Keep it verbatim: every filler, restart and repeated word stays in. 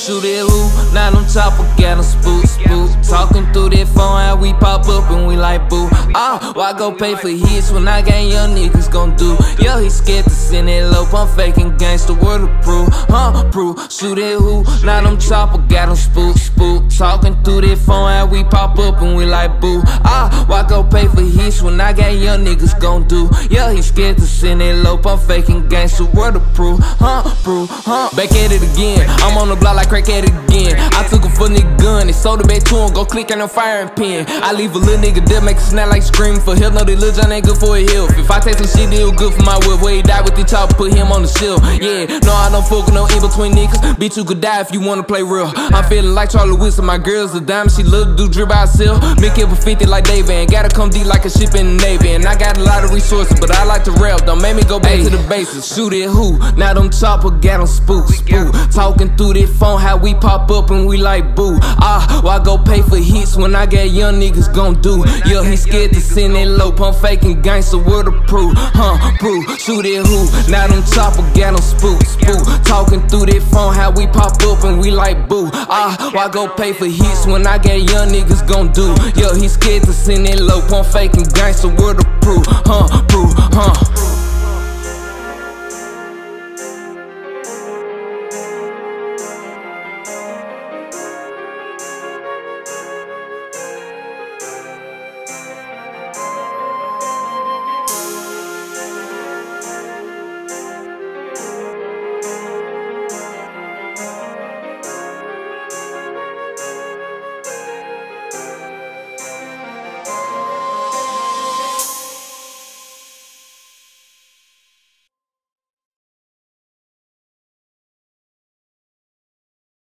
shoot it who? Now them chopper got them spook, spook. Talking through that phone, how we pop up and we like boo. Ah, why go pay for hits when I got young niggas gon' do? Yo, he scared to send that lope, I'm faking gangsta, what to prove? Huh, prove, shoot it who? Now them chopper got them spook, spook. Talking through that phone, how we pop up and we like boo. Ah, why go pay for hits when I got young niggas gon' do? Yo, he scared to send that lope, I'm faking gangsta, what to prove? Huh, prove, huh. Back at it again, I'm on the block like crack at it again. I took a for nigga gun, they sold it back to him, go click on the firing pin. I leave a little nigga dead, make it snap like scream for help. Know that Lil Jon ain't good for his health. If I take some shit, it was good for my whip. Where he died with the chopper, put him on the shelf. Yeah, no, I don't fuck with no in-between niggas. Bitch, you could die if you wanna play real. I'm feeling like Charlie Wilson, my girl's a dime, she love to do drip by herself. Make it for fifty like Dave, and gotta come deep like a ship in the Navy. And I got a lot of resources, but I like to rap, don't make me go back Ay. to the basics. Shoot it who? Now them chopper got them spook, spook. Talking through that phone, how we pop up and we like boo. Ah, why go pay for hits when I got young niggas gon' do? Yeah, he scared to send that lope, I'm faking gangsta, what to prove? Huh, prove, shoot it who? Now them chopper got them spook, spook. Talking through that phone, how we pop up and we like boo. Ah, why go pay for hits when I got young niggas gon' do? Yeah, he scared to send that lope, I'm faking gangsta, what to prove? Huh, prove, huh.